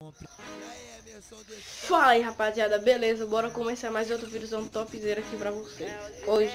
Fala aí, rapaziada, beleza? Bora começar mais outro vídeo topzera aqui pra vocês. Hoje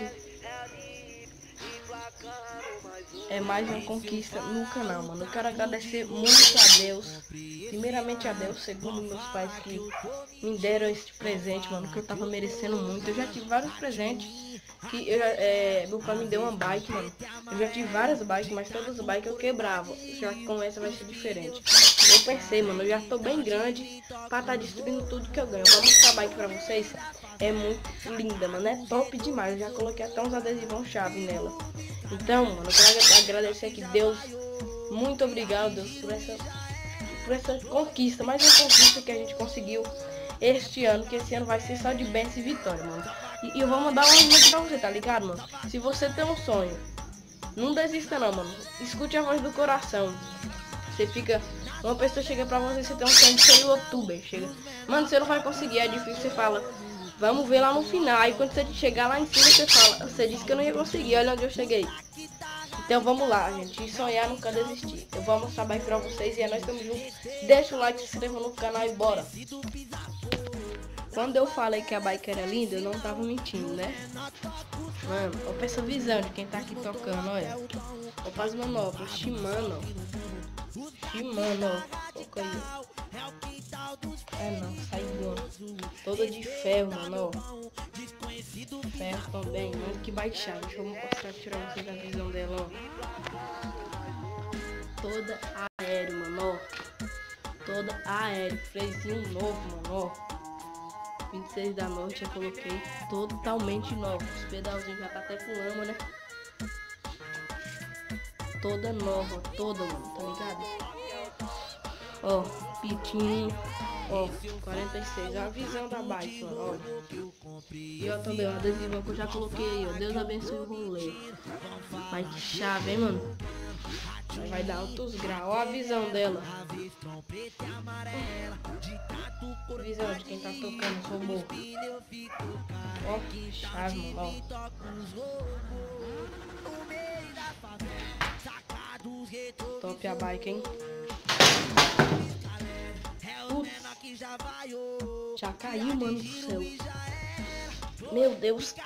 é mais uma conquista no canal, mano. Eu quero agradecer muito a Deus. Primeiramente a Deus, segundo meus pais que me deram esse presente, mano, que eu tava merecendo muito. Eu já tive vários presentes que meu pai me deu uma bike, mano. Eu já tive várias bikes, mas todas as bikes eu quebrava. Já que com essa vai ser diferente. Eu pensei, mano, eu já tô bem grande pra tá destruindo tudo que eu ganho. Vou mostrar a bike pra vocês. É muito linda, mano. É top demais. Eu já coloquei até uns adesivos chave nela. Então, mano, eu quero agradecer aqui, Deus. Muito obrigado, Deus, por essa conquista. Mais uma conquista que a gente conseguiu este ano. Que esse ano vai ser só de bênção e vitória, mano. E eu vou mandar uma dica pra você, tá ligado, mano? Se você tem um sonho, não desista não, mano. Escute a voz do coração. Você fica... Uma pessoa chega pra você, você tem um sonho de ser youtuber. Chega, mano, você não vai conseguir, é difícil. Você fala, vamos ver lá no final. Aí quando você chegar lá em cima, você fala, você disse que eu não ia conseguir, olha onde eu cheguei. Então vamos lá, gente. E sonhar nunca desistir. Eu vou mostrar bike pra vocês e nós estamos juntos. Deixa o like, se inscreva no canal e bora. Quando eu falei que a bike era linda, eu não tava mentindo, né? Mano, olha essa visão de quem tá aqui tocando, olha. Olha as manobras, Shimano. Shimano, ó. Foca aí, ó. É não, sai voando. Toda de ferro, mano, ó. Ferro também, mano, que bike chave. Deixa eu mostrar, tirar vocês a visão dela, ó. Toda aéreo, mano, ó. Toda aéreo, freiozinho novo, mano, ó. 26 da noite eu coloquei totalmente novo. Os pedalzinhos já tá até com lama, né? Toda nova, toda, mano, tá ligado? Ó, pitinho, ó, 46, é a visão da bike, mano, olha. E ó, também, ó, adesivo que eu já coloquei aí, ó, Deus abençoe o rolê. Bike chave, hein, mano. Vai dar altos graus, ó a visão dela. Visão de quem tá tocando, sou morro. Ó, chave, mano, ó. Top a bike, hein? Putz, já caiu, mano do céu. Meu Deus.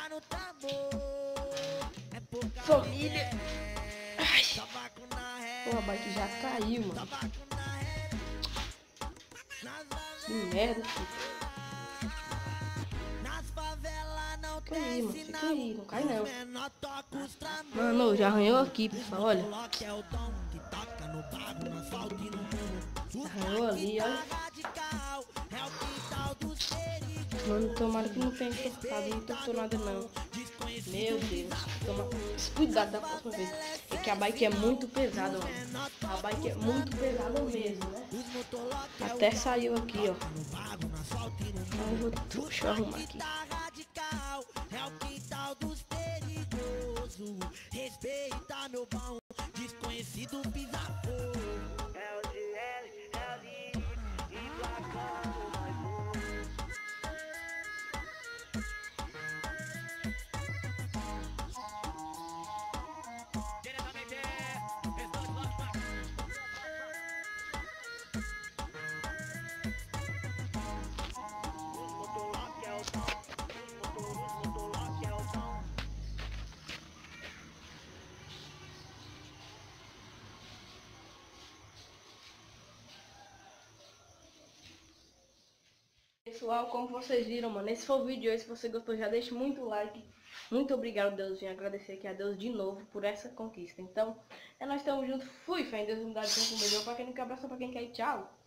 Família. Ai. Pô, a bike já caiu, mano. Que merda, filho. Fica aí, mano. Fica aí. Não cai, não. Mano, já arranhou aqui, pessoal. Olha. Arranhou ali, olha. Mano, tomara que não tenha entortado. Não entortou nada, não. Meu Deus. Toma cuidado da próxima vez. É que a bike é muito pesada, mano. A bike é muito pesada mesmo, né? Até saiu aqui, ó. Deixa eu arrumar aqui. Respeita meu pão, desconhecido pisa fogo. Pessoal, como vocês viram, mano, esse foi o vídeo de hoje. Se você gostou, já deixa muito like. Muito obrigado, Deus. Vim agradecer aqui a Deus de novo por essa conquista. Então, nós estamos juntos. Fui, fé em Deus, unidade, com melhor. Pra quem não quer, abraço, pra quem quer, tchau.